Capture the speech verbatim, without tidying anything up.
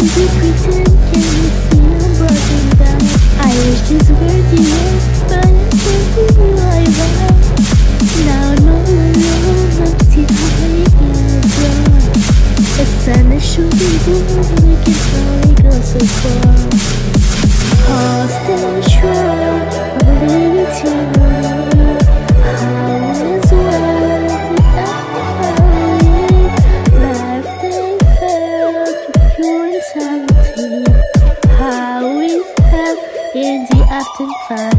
you pretend? Can you see I'm broken down? I wish this were the end, but I can't see you I vow. Now no alone, I'm still high in the dark. The sun is shooting through, we can only go so far. I'll stay strong, I believe it's you. How is what did I find? Life they felt pure insanity. How is hell in the Afton fire?